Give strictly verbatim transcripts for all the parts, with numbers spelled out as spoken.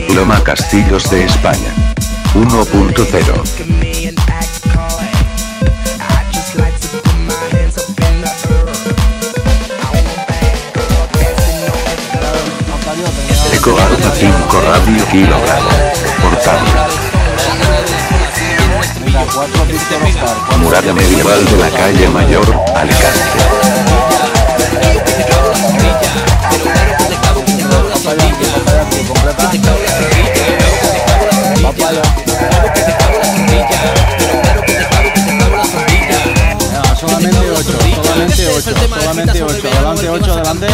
Loma Castillos de España. uno punto cero. Eco Alfa cinco Radio Kilogramo. Portable. Muralla medieval de la calle Mayor, Alicante. Solamente ocho, solamente ocho, solamente ocho, adelante ocho, adelante.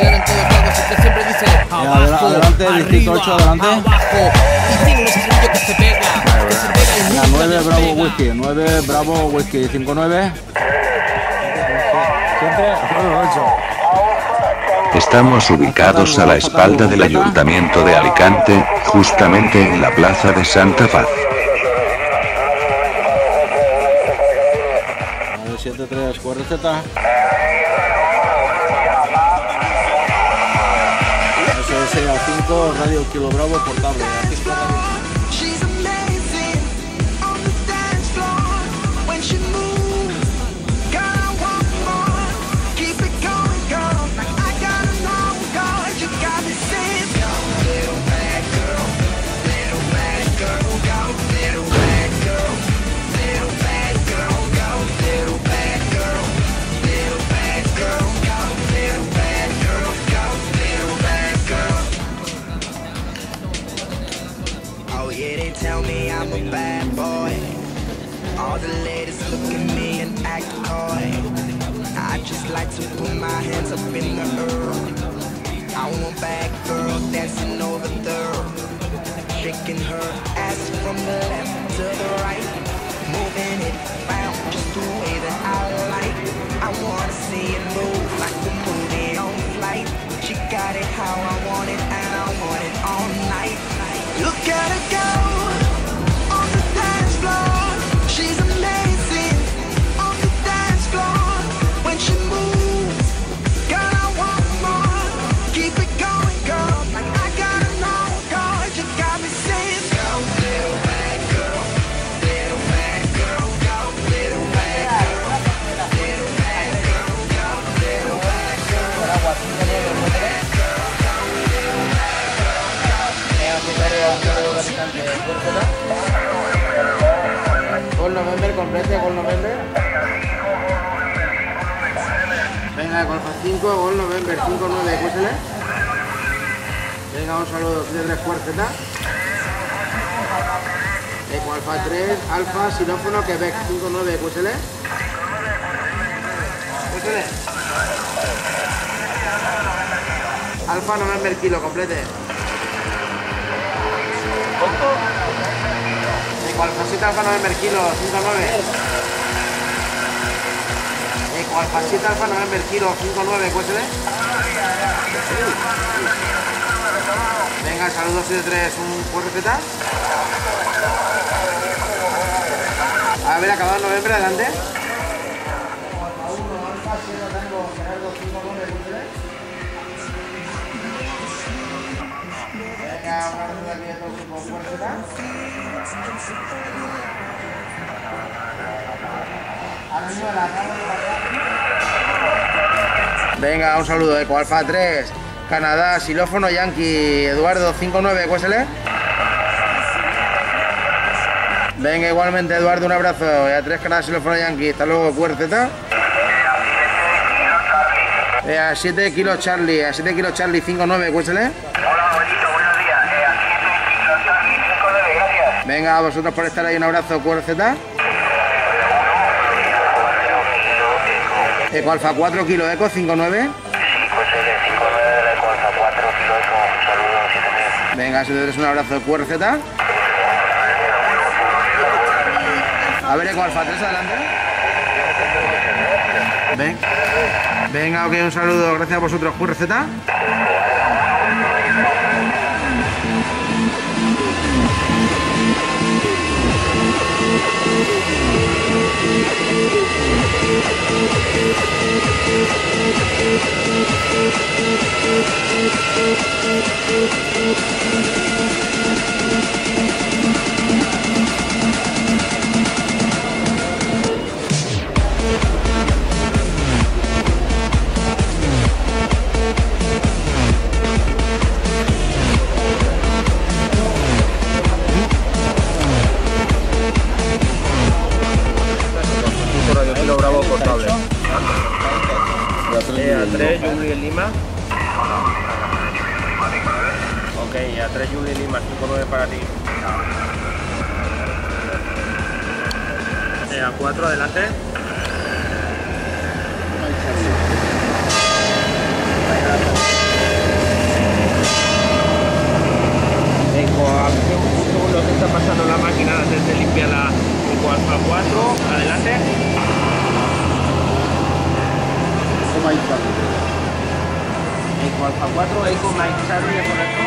Adelante, distrito ocho, adelante. nueve Bravo Whisky, nueve Bravo Whisky, cinco nueve. Estamos ubicados a la espalda del Ayuntamiento de Alicante, justamente en la plaza de Santa Paz. nueve siete tres, cuatro Z. S S A cinco, Radio Kilo Bravo, portable. Tell me I'm a bad boy. All the ladies look at me and act coy. I just like to put my hands up in the air. I want bad girl dancing over there, shaking her ass from the left to the right, moving it round just the way that I like. I wanna see it move like the movie on flight. She got it how I want it and I want it all night. Look at her go. She's amazing on the dance floor. When she moves, girl, I want more. Keep it going, girl. Like I gotta know, girl. You got me saying, go, little bad girl, little bad girl, go, little bad girl, little bad girl, go, little bad girl, little bad girl, go, little bad girl. Gol November, complete, Gol November. Venga, Golfa cinco, Gol November, cinco nueve, escúchale. Venga, un saludo, siete tres cuarto Z. Eco Alfa tres, Alfa, Xilófono, Quebec, cinco nueve, escúchale. Escúchale. Alfa November, kilo, complete. Alfa siete Alfa November kilo, cinco nueve. Eco Alfa siete Alfa November kilo, cinco nueve, cuéntele. Venga, saludos siete tres, un cuatro Z. A ver, acabado en noviembre, adelante. Venga, una vez aquí de todo el grupo, cuatro Z. Venga, un saludo, Eco Alfa tres, Canadá, Xilófono Yankee, Eduardo cinco nueve, cuésele. Venga, igualmente Eduardo, un abrazo, y a tres Canadá, Xilófono Yankee, hasta luego, Q R Z. Eh, a siete kilos Charlie, a siete kilos Charlie, cinco nueve, cuésele. Venga, a vosotros por estar ahí, un abrazo, Q R Z. Eco Alfa cuatro kilos, Eco cinco nueve. cinco nueve de la Eco Alfa cuatro kilos, Eco, un saludo, siete tres. Venga, siete tres, un abrazo, Q R Z. A ver, Eco Alfa tres, adelante. Ven. Venga, ok, un saludo, gracias a vosotros, Q R Z. E A tres, Julie Lima. Ok, E A tres, Julie Lima, cinco nueve para ti. E A cuatro, adelante. Eco, un segundo que está pasando la máquina antes de limpiar la Eco Alfa cuatro, adelante. Eco Alfa cuatro, Eco Mike Charlie, ¿es correcto?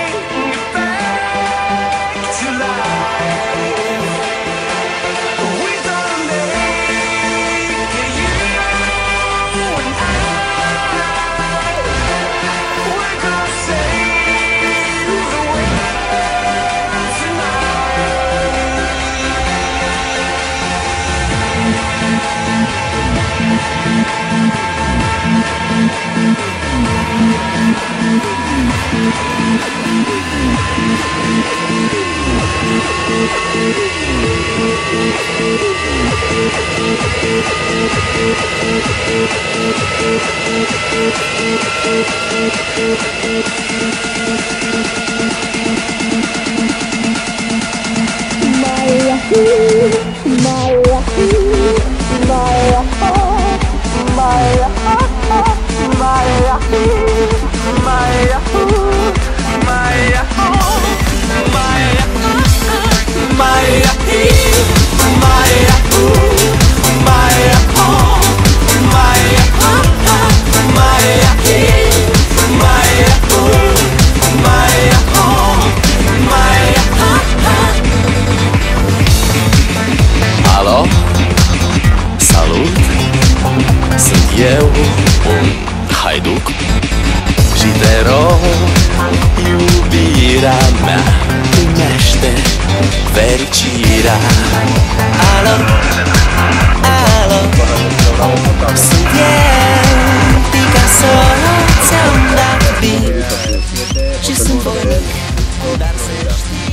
Alo, salut, sunt eu, un haiduc și te rog, iubirea mea, primește fericirea. Alo, alo, sunt eu, Picasso, ți-am dat bine și sunt voinic, dar să știi.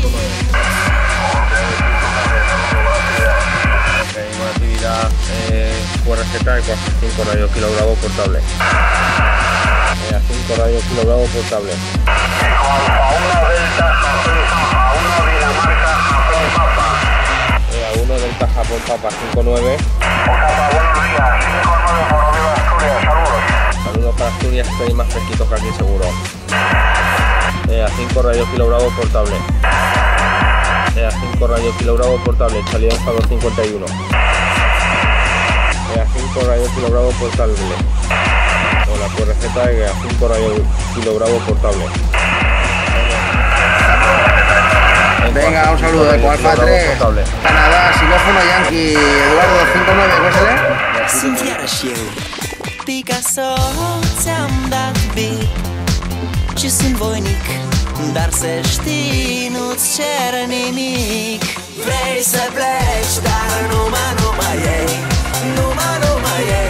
Eh, Q R Z Eco A cinco radio kilo bravo portable. E A cinco radio kilo bravo portable. E A uno Delta Japón Papa cinco nueve. Saludos para Asturias, estoy más fresquito que aquí seguro. E A cinco radio kilo bravo portable. E A cinco radio kilo bravo portable, salida hasta dos cincuenta y uno. E A cinco radio kilo bravo portable. Hola, Q R Z E A cinco radio kilo bravo portable. Venga, un saludo de Alfa tres, Canadá, xilófono Yankee, Eduardo cinco nueve, ¿cuál es? Sunt iarăși eu, Picasso, ți-am dat bine și sunt voinic, dar să știi, nu-ți cer nimic. Vrei să pleci, dar numai, numai ei, numai, numai ei.